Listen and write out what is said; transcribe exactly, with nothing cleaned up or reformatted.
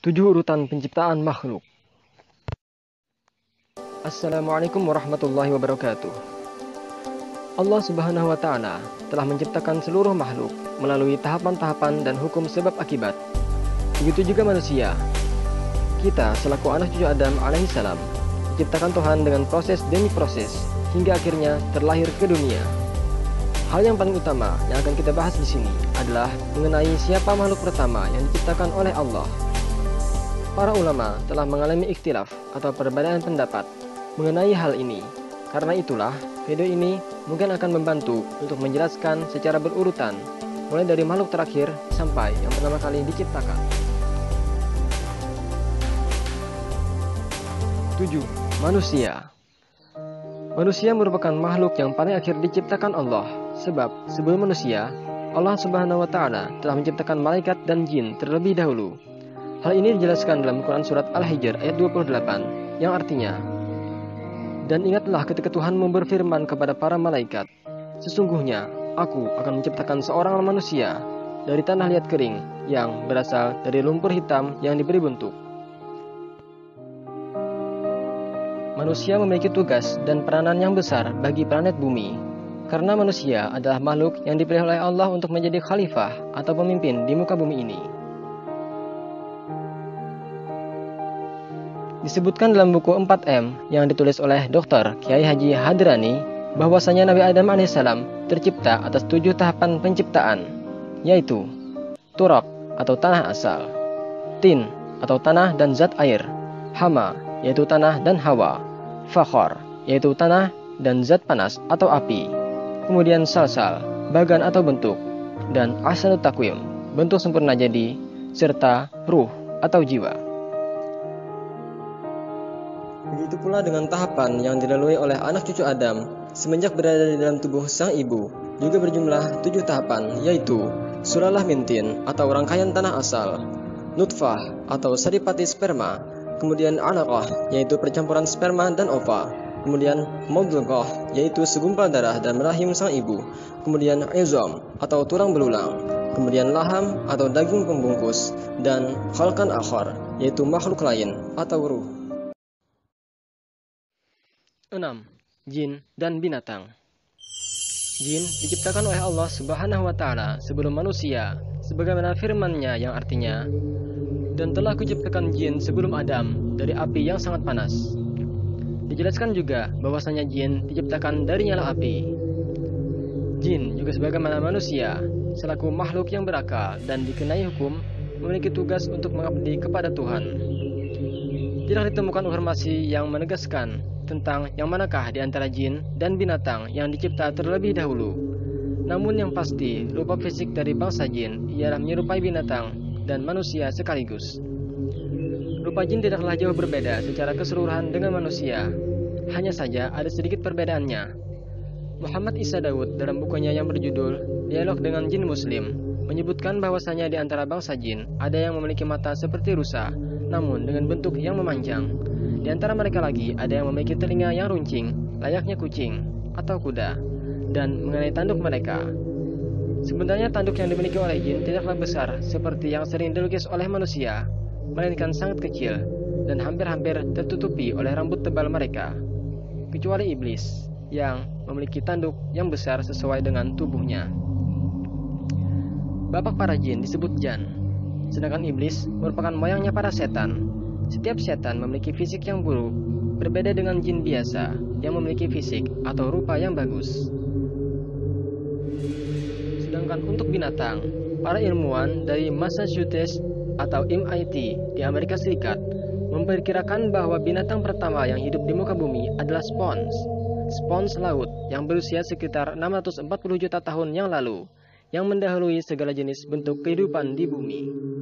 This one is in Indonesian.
Tujuh urutan penciptaan makhluk. Assalamualaikum warahmatullahi wabarakatuh. Allah Subhanahu wa Ta'ala telah menciptakan seluruh makhluk melalui tahapan-tahapan dan hukum sebab akibat. Begitu juga manusia. Kita selaku anak cucu Adam alaihissalam diciptakan Tuhan dengan proses demi proses hingga akhirnya terlahir ke dunia. Hal yang paling utama yang akan kita bahas di sini adalah mengenai siapa makhluk pertama yang diciptakan oleh Allah. Para ulama telah mengalami ikhtilaf atau perbedaan pendapat mengenai hal ini. Karena itulah, video ini mungkin akan membantu untuk menjelaskan secara berurutan, mulai dari makhluk terakhir sampai yang pertama kali diciptakan. tujuh. Manusia. Manusia merupakan makhluk yang paling akhir diciptakan Allah, sebab sebelum manusia, Allah Subhanahu wa Ta'ala telah menciptakan malaikat dan jin terlebih dahulu. Hal ini dijelaskan dalam Quran Surat Al-Hijr ayat dua puluh delapan, yang artinya, "Dan ingatlah ketika Tuhan berfirman kepada para malaikat, sesungguhnya aku akan menciptakan seorang manusia dari tanah liat kering yang berasal dari lumpur hitam yang diberi bentuk." Manusia memiliki tugas dan peranan yang besar bagi planet bumi, karena manusia adalah makhluk yang dipilih oleh Allah untuk menjadi khalifah atau pemimpin di muka bumi ini. Disebutkan dalam buku empat M yang ditulis oleh Doktor Kiai Haji Hadrani bahwasanya Nabi Adam alaihissalam tercipta atas tujuh tahapan penciptaan, yaitu turab atau tanah asal, tin atau tanah dan zat air, hama yaitu tanah dan hawa, fakhor yaitu tanah dan zat panas atau api, kemudian salsal bagan atau bentuk, dan ahsanut takwim bentuk sempurna jadi, serta ruh atau jiwa. Begitu pula dengan tahapan yang dilalui oleh anak cucu Adam semenjak berada di dalam tubuh sang ibu, juga berjumlah tujuh tahapan, yaitu sulalah mintin atau rangkaian tanah asal, nutfah atau saripati sperma, kemudian alaqah yaitu percampuran sperma dan ova, kemudian mudghah yaitu segumpal darah dan rahim sang ibu, kemudian izam atau tulang belulang, kemudian laham atau daging pembungkus, dan khalqan akhar yaitu makhluk lain atau ruh. enam. Jin dan binatang. Jin diciptakan oleh Allah Subhanahu wa Ta'ala sebelum manusia, sebagaimana firman-Nya yang artinya, "Dan telah kuciptakan jin sebelum Adam dari api yang sangat panas." Dijelaskan juga bahwasanya jin diciptakan dari nyala api. Jin juga sebagaimana manusia, selaku makhluk yang berakal dan dikenai hukum, memiliki tugas untuk mengabdi kepada Tuhan. Tidak ditemukan informasi yang menegaskan tentang yang manakah di antara jin dan binatang yang dicipta terlebih dahulu. Namun yang pasti, rupa fisik dari bangsa jin ialah menyerupai binatang dan manusia sekaligus. Rupa jin tidaklah jauh berbeda secara keseluruhan dengan manusia, hanya saja ada sedikit perbedaannya. Muhammad Isa Daud dalam bukunya yang berjudul Dialog dengan Jin Muslim menyebutkan bahwasanya di antara bangsa jin ada yang memiliki mata seperti rusa, namun dengan bentuk yang memanjang. Di antara mereka lagi ada yang memiliki telinga yang runcing, layaknya kucing atau kuda, dan mengenai tanduk mereka. Sebenarnya tanduk yang dimiliki oleh jin tidaklah besar seperti yang sering dilukis oleh manusia, melainkan sangat kecil dan hampir-hampir tertutupi oleh rambut tebal mereka, kecuali iblis yang memiliki tanduk yang besar sesuai dengan tubuhnya. Bapak para jin disebut jan, sedangkan iblis merupakan moyangnya para setan. Setiap setan memiliki fisik yang buruk, berbeda dengan jin biasa yang memiliki fisik atau rupa yang bagus. Sedangkan untuk binatang, para ilmuwan dari Massachusetts atau M I T di Amerika Serikat memperkirakan bahwa binatang pertama yang hidup di muka bumi adalah spons, spons laut yang berusia sekitar enam ratus empat puluh juta tahun yang lalu, yang mendahului segala jenis bentuk kehidupan di bumi.